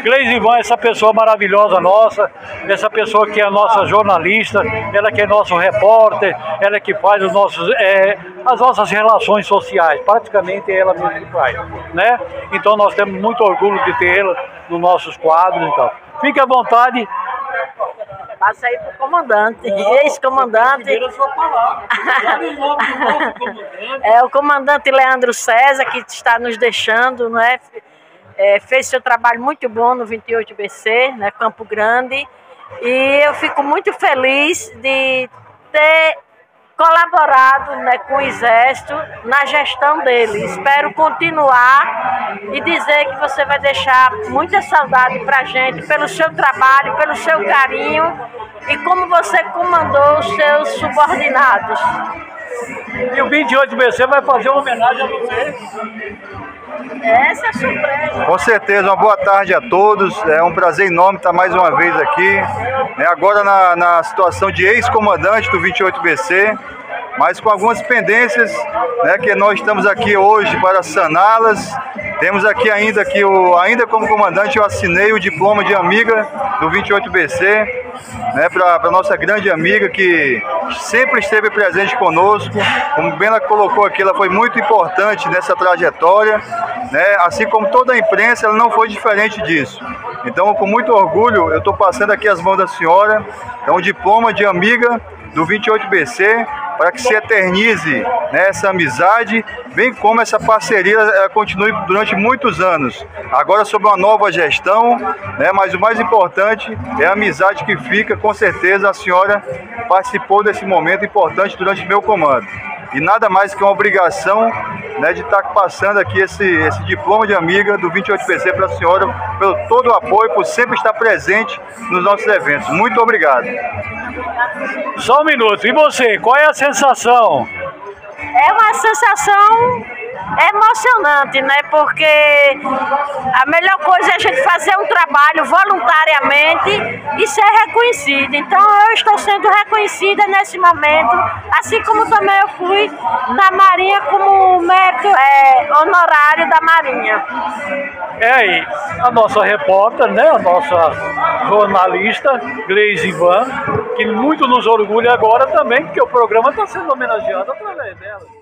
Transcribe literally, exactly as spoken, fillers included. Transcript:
Gleise Ivan, essa pessoa maravilhosa nossa, essa pessoa que é a nossa jornalista, ela que é nosso repórter, ela que faz os nossos, é, as nossas relações sociais, praticamente é ela mesma que faz, né? Então nós temos muito orgulho de ter ela nos nossos quadros e tal. Fique à vontade. Passa aí pro comandante, ex-comandante. É o comandante Leandro César, que está nos deixando, não é? É, fez seu trabalho muito bom no vinte e oito B C, né, Campo Grande, e eu fico muito feliz de ter colaborado, né, com o Exército na gestão dele. Espero continuar e dizer que você vai deixar muita saudade para a gente pelo seu trabalho, pelo seu carinho e como você comandou os seus subordinados. E o vinte e oito B C vai fazer uma homenagem a você. Essa é a surpresa. Com certeza, uma boa tarde a todos. É um prazer enorme estar mais uma vez aqui. É, agora na, na situação de ex-comandante do vinte e oito B C, mas com algumas pendências, né, que nós estamos aqui hoje para saná-las. Temos aqui ainda que o, ainda como comandante, eu assinei o diploma de amiga do vinte e oito B C, né, para a nossa grande amiga que sempre esteve presente conosco. Como bem ela colocou aqui, ela foi muito importante nessa trajetória, né, assim como toda a imprensa, ela não foi diferente disso. Então, com muito orgulho, eu estou passando aqui as mãos da senhora, é um diploma de amiga do vinte e oito B C, para que se eternize, né, essa amizade, bem como essa parceria ela continue durante muitos anos. Agora sob uma nova gestão, né, mas o mais importante é a amizade que fica. Com certeza a senhora participou desse momento importante durante meu comando. E nada mais que uma obrigação, né, de estar passando aqui esse, esse diploma de amiga do vinte e oito B C para a senhora, pelo todo o apoio, por sempre estar presente nos nossos eventos. Muito obrigado. Só um minuto. E você, qual é a sensação? É uma sensação emocionante, né? Porque a melhor coisa é a gente fazer um trabalho voluntariamente e ser reconhecido. Então eu estou sendo reconhecida nesse momento, assim como também eu fui na Marinha como mérito é, honorário da Marinha. É aí, a nossa repórter, né? A nossa jornalista, Gleise Ivan, que muito nos orgulha agora também, porque o programa está sendo homenageado através dela.